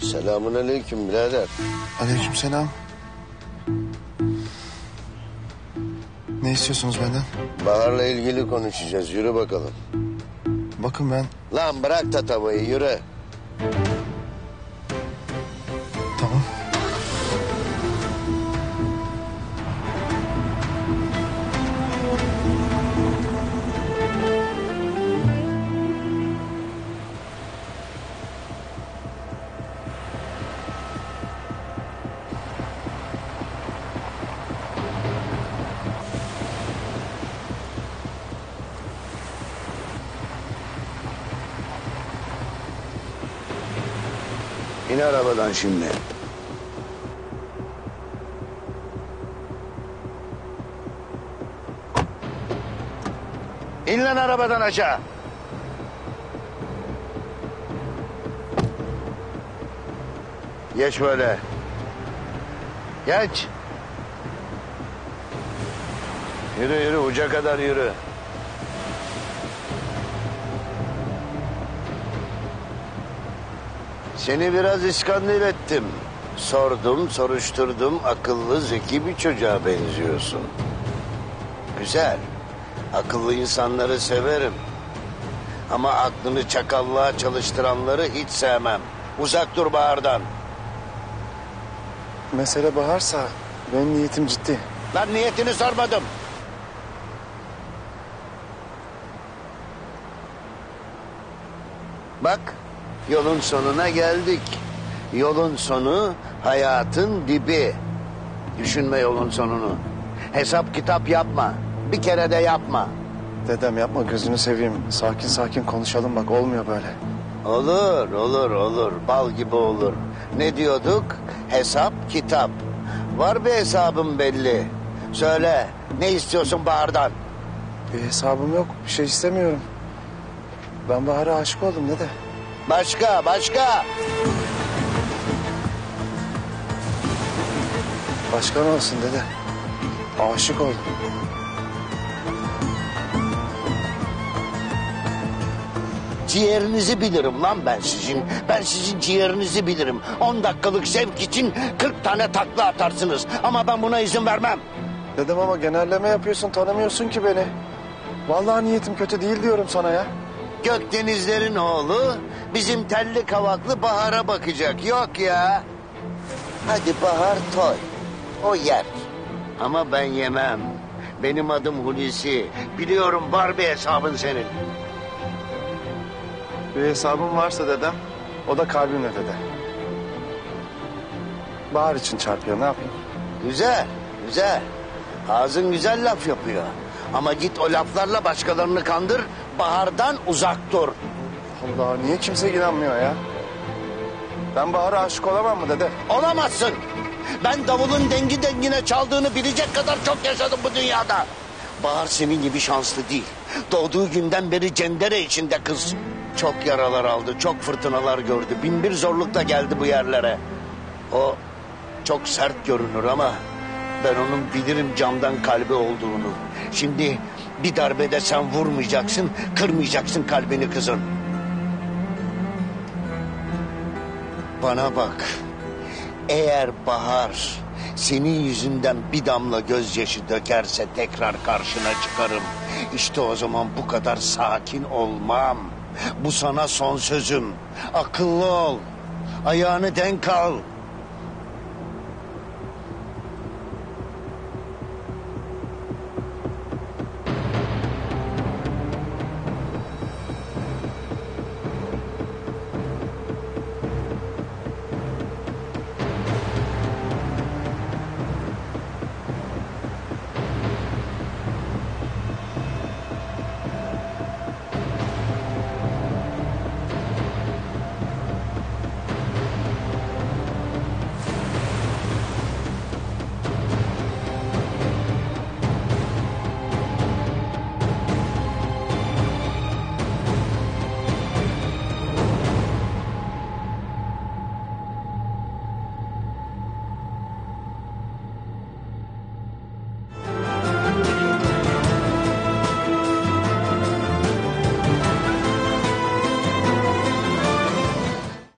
Selamünaleyküm birader. Aleykümselam. Ne istiyorsunuz benden? Bahar'la ilgili konuşacağız. Yürü bakalım. Bakın ben... Lan bırak tatavayı, yürü. Tamam. İn arabadan şimdi. İn lan arabadan aşağı. Geç böyle. Geç. Yürü yürü, uca kadar yürü. Seni biraz iskandil ettim. Sordum, soruşturdum. Akıllı, zeki bir çocuğa benziyorsun. Güzel. Akıllı insanları severim. Ama aklını çakallığa çalıştıranları hiç sevmem. Uzak dur Bahar'dan. Mesele Bahar'sa benim niyetim ciddi. Lan niyetini sormadım. Bak, yolun sonuna geldik. Yolun sonu hayatın dibi. Düşünme yolun sonunu. Hesap kitap yapma. Bir kere de yapma. Dedem yapma, gözünü seveyim. Sakin sakin konuşalım, bak olmuyor böyle. Olur, olur, olur. Bal gibi olur. Ne diyorduk? Hesap kitap. Var bir hesabım belli. Söyle, ne istiyorsun Bahar'dan? Bir hesabım yok, bir şey istemiyorum. Ben Bahar'a aşık oldum dede. Başka, başka. Başka ne olsun dede? Aşık oldum. Ciğerinizi bilirim lan ben sizin. Ben sizin ciğerinizi bilirim. 10 dakikalık zevk için 40 tane takla atarsınız. Ama ben buna izin vermem. Dedem ama genelleme yapıyorsun, tanımıyorsun ki beni. Vallahi niyetim kötü değil diyorum sana ya. Gökdenizlerin oğlu bizim telli kavaklı Bahar'a bakacak. Yok ya. Hadi Bahar toy. O yer. Ama ben yemem. Benim adım Hulusi. Biliyorum var bir hesabın senin. Bir hesabım varsa dedem, o da kalbimle dede. Bahar için çarpıyor, ne yapayım? Güzel, güzel. Ağzın güzel laf yapıyor. Ama git o laflarla başkalarını kandır, Bahar'dan uzak dur. Allah, niye kimse inanmıyor ya? Ben Bahar'a aşık olamam mı dede? Olamazsın. Ben davulun dengi dengine çaldığını bilecek kadar çok yaşadım bu dünyada. Bahar senin gibi şanslı değil. Doğduğu günden beri cendere içinde kız. Çok yaralar aldı, çok fırtınalar gördü. Bin bir zorlukla geldi bu yerlere. O çok sert görünür ama ben onun bilirim camdan kalbi olduğunu. Şimdi bir darbede sen vurmayacaksın, kırmayacaksın kalbini kızın. Bana bak. Eğer Bahar senin yüzünden bir damla gözyaşı dökerse tekrar karşına çıkarım. İşte o zaman bu kadar sakin olmam. Bu sana son sözüm. Akıllı ol. Ayağını denk al.